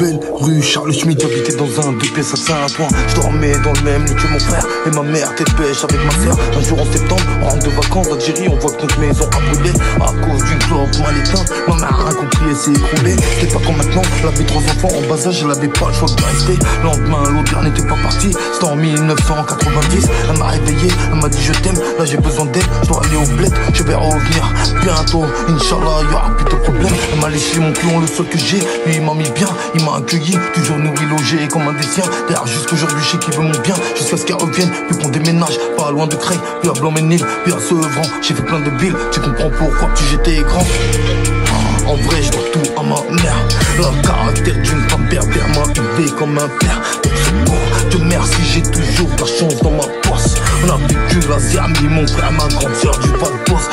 belle rue Charles Schmitt, j'habitais dans un 2 pièces à Saint-Ouen. Je dormais dans le même lit que mon frère et ma mère était pêche avec ma soeur. Un jour en septembre, on rentre de vacances d'Algérie, on voit que notre maison a brûlé à cause d'une clope mal éteinte. Ma mère a rien compris et s'est écroulée. C'est pas comme maintenant, elle avait 3 enfants en bas âge, elle avait pas le choix de rester. Le lendemain, l'autre gars n'était pas parti, c'était en 1990. Elle m'a réveillé, elle m'a dit je t'aime, là j'ai besoin d'aide, je dois aller au bled, je vais revenir bientôt, Inch'Allah, y'aura plus de problème. Elle m'a léché mon clon, le seul que j'ai, lui il m'a mis bien, il m'a accueilli, toujours nourri, logé comme un des siens. D'ailleurs jusqu'aujourd'hui je sais qu'il veut mon bien, jusqu'à ce qu'elle revienne, puis qu'on déménage, pas loin de Creil, puis à Blanc-Ménil, puis à Sevran. J'ai fait plein de billes, tu comprends pourquoi tu j'étais grand. En vrai je dois tout à ma mère. Le caractère d'une femme berbère m'a élevé comme un père. Dieu merci j'ai toujours de la chance dans ma poisse. On a vécu la Zermie, mon frère, ma grande soeur du Val d'Oise.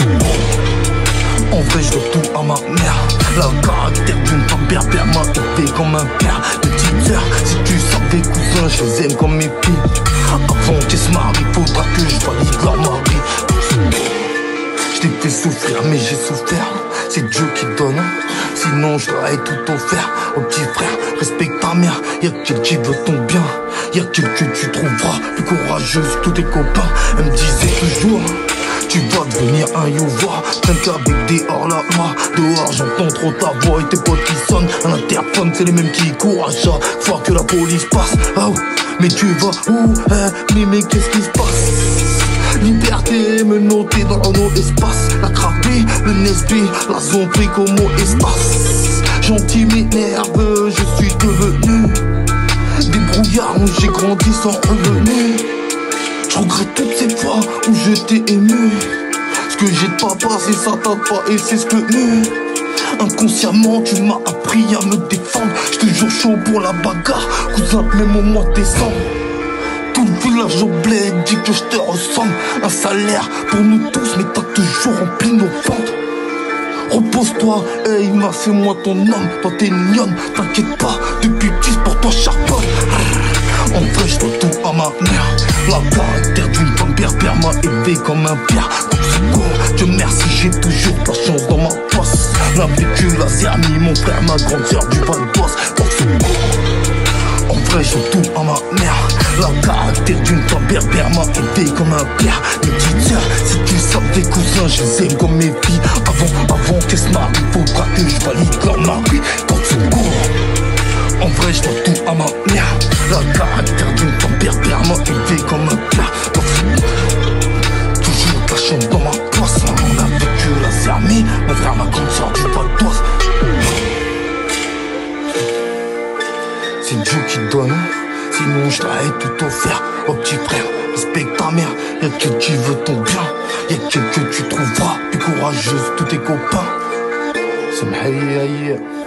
En vrai je dois tout à ma mère. Le caractère d'une femme berbère m'a élevé comme un père. Petite sœur, si tu savais cousin, je les aime comme mes filles. Avant qu'elles se marient, faudra que je valide leur mari. Je t'ai fait souffrir mais j'ai souffert. C'est Dieu qui donne, sinon je t'aurais tout offert. Oh petit frère, respecte ta mère, y'a qu'elle qui veut ton bien. Y'a qu'elle que tu trouveras plus courageuse que tous tes copains. Elle me disait toujours, tu vas devenir un youvoir. Traîne qu'avec des hors-la-loi. Dehors j'entends trop ta voix et tes potes qui sonnent à l'interphone, c'est les mêmes qui courent à chaque fois que la police passe. Oh, mais tu vas où, mais qu'est-ce qui se passe? Liberté me noter dans nos espaces. La crapée, le Nesby, la zone pris comme mot espace. Gentil mais nerveux, je suis devenu débrouillard où j'ai grandi sans revenu. Je regrette toutes ces fois où je t'ai ému. Ce que j'ai de papa c'est ça t'a pas et c'est ce que nous. Inconsciemment tu m'as appris à me défendre. J'suis toujours chaud pour la bagarre, cousin même au mois de décembre. Tout le village au bled dit que je te ressemble. Un salaire pour nous tous mais t'as toujours rempli nos fentes. Repose-toi, hey ma fais-moi ton homme. Toi t'es mignonne, t'inquiète pas, depuis petit pour toi charbonne. En vrai je dois tout à ma mère. La caractère d'une femme berbère m'a élevé comme un père. Comme secours, Dieu merci j'ai toujours de la chance dans ma poisse. On a vécu la Zermie, mon frère, ma grande soeur du Val d'Oise. Comme secours, en vrai je dois tout à ma mère. La caractère d'une femme berbère m'a élevé comme un père. Mes petites sœurs, si tu savais cousins, je les aime comme mes filles. Avant qu'elles se marient, faudra que je valide leur mari. Porte secours, en vrai je dois tout à ma mère. La caractère d'une femme berbère m'a élevé comme un père. Porte secours, toujours de la chance dans ma poisse. On a vécu la Zermie, mon frère, ma grande soeur du Val d'Oise. C'est Dieu qui donne, sinon je t'aurais tout offert. Oh petit frère, respecte ta mère, y'a qu'elle qui veut ton bien. Y'a qu'elle que tu trouveras plus courageuse que tous tes copains. C'est